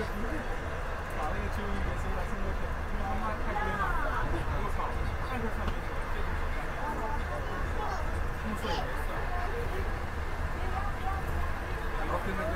把那个蚯蚓给收到生活圈，因为他妈太冤了，我操，看都看没什么，这种手段，物色也没事，然后跟那个。